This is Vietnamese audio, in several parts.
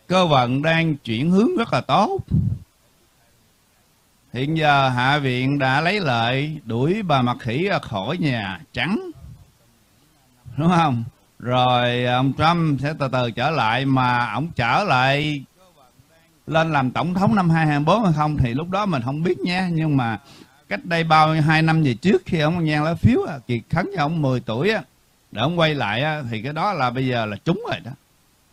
cơ vận đang chuyển hướng rất là tốt. Hiện giờ Hạ viện đã lấy lợi đuổi bà Mạc Khỉ ra khỏi Nhà Trắng, đúng không? Rồi ông Trump sẽ từ từ trở lại, mà ông trở lại lên làm tổng thống năm 2024 hay không thì lúc đó mình không biết nha. Nhưng mà cách đây 2 năm về trước, khi ông nhang lá phiếu Kiệt khấn cho ông 10 tuổi á, để ông quay lại thì cái đó là bây giờ là trúng rồi đó.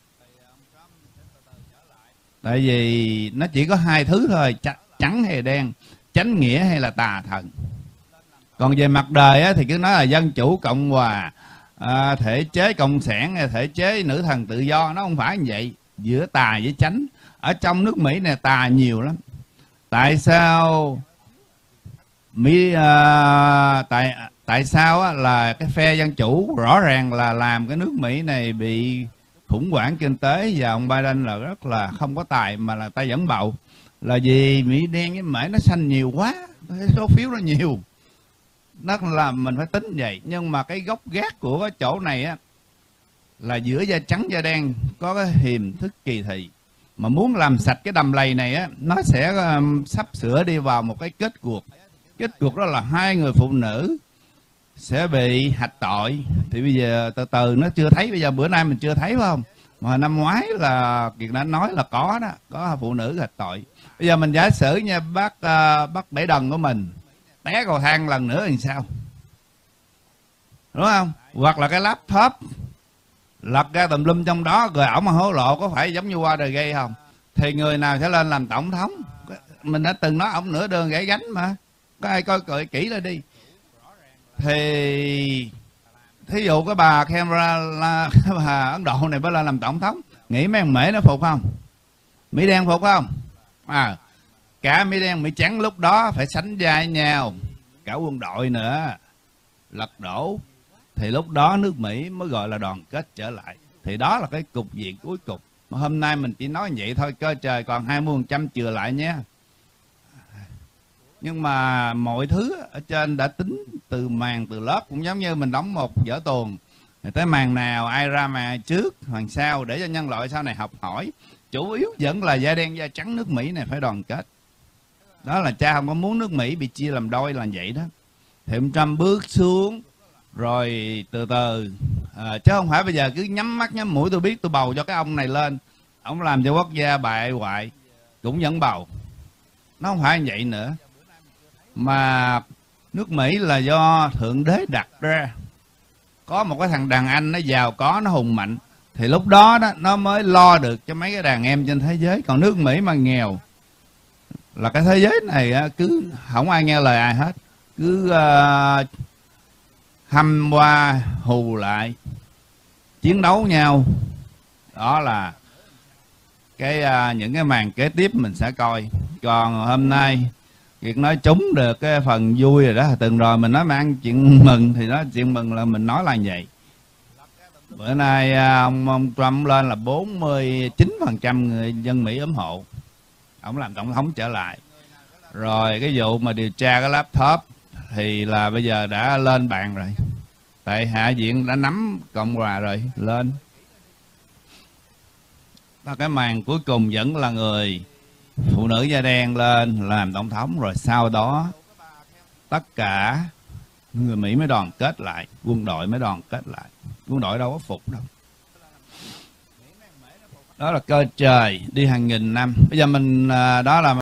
Tại vì nó chỉ có hai thứ thôi, trắng hay đen, chánh nghĩa hay là tà thần. Còn về mặt đời thì cứ nói là dân chủ cộng hòa, thể chế cộng sản hay thể chế nữ thần tự do, nó không phải như vậy. Giữa tà với chánh, ở trong nước Mỹ này tà nhiều lắm. Tại sao Mỹ tại sao là cái phe dân chủ rõ ràng là làm cái nước Mỹ này bị khủng hoảng kinh tế, và ông Biden là rất là không có tài mà là tay dẫn bầu, là vì Mỹ đen với Mễ nó xanh nhiều quá, cái số phiếu nó nhiều, nó làm mình phải tính vậy. Nhưng mà cái gốc gác của cái chỗ này á là giữa da trắng da đen có cái hiềm thức kỳ thị, mà muốn làm sạch cái đầm lầy này á, nó sẽ sắp sửa đi vào một cái kết cuộc. Kết cuộc đó là 2 người phụ nữ sẽ bị hạch tội. Thì bây giờ từ từ nó chưa thấy, bây giờ bữa nay mình chưa thấy phải không? Mà năm ngoái là Kiệt đã nói là có đó, có phụ nữ hạch tội. Bây giờ mình giả sử nha, bác Bảy Đần của mình té cầu thang lần nữa thì sao? Đúng không? Hoặc là cái laptop lật ra tùm lum trong đó, rồi ổng mà hối lộ, có phải giống như Watergate không? Thì người nào sẽ lên làm tổng thống? Mình đã từng nói ổng nửa đường gãy gánh mà. Có ai coi kỹ lên đi. Thì thí dụ cái bà Kamala, cái bà Ấn Độ này mới lên làm tổng thống, nghĩ mấy thằng Mễ nó phục không? Mỹ đen phục không? Cả Mỹ đen Mỹ trắng lúc đó phải sánh vai nhau, cả quân đội nữa, lật đổ, thì lúc đó nước Mỹ mới gọi là đoàn kết trở lại. Thì đó là cái cục diện cuối cùng. Mà hôm nay mình chỉ nói vậy thôi, cơ trời còn 20% chừa lại nhé. Nhưng mà mọi thứ ở trên đã tính từ màn từ lớp, cũng giống như mình đóng một vở tuồng, tới màn nào ai ra màn trước màn sau, để cho nhân loại sau này học hỏi. Chủ yếu vẫn là da đen da trắng nước Mỹ này phải đoàn kết. Đó là cha không có muốn nước Mỹ bị chia làm đôi là vậy đó. Thì ông Trump bước xuống rồi từ từ, chứ không phải bây giờ cứ nhắm mắt nhắm mũi tôi biết tôi bầu cho cái ông này lên, ông làm cho quốc gia bại hoại cũng vẫn bầu. Nó không phải như vậy nữa. Mà nước Mỹ là do Thượng Đế đặt ra. Có một cái thằng đàn anh nó giàu có, nó hùng mạnh, thì lúc đó nó mới lo được cho mấy cái đàn em trên thế giới. Còn nước Mỹ mà nghèo là cái thế giới này cứ không ai nghe lời ai hết, cứ hăm qua hù lại, chiến đấu nhau. Đó là những cái màn kế tiếp mình sẽ coi. Còn hôm nay Kiệt nói trúng được cái phần vui rồi đó. Từng rồi mình nói mà ăn chuyện mừng thì nói chuyện mừng là mình nói là vậy. Bữa nay ông Trump lên là 49% người dân Mỹ ủng hộ ông làm tổng thống trở lại. Rồi cái vụ mà điều tra cái laptop thì là bây giờ đã lên bàn rồi. Tại Hạ viện đã nắm Cộng hòa rồi, lên. Cái màn cuối cùng vẫn là người phụ nữ da đen lên làm tổng thống. Rồi sau đó tất cả người Mỹ mới đoàn kết lại, quân đội mới đoàn kết lại. Quân đội đâu có phục đâu. Đó là cơ trời đi hàng nghìn năm. Bây giờ mình đó là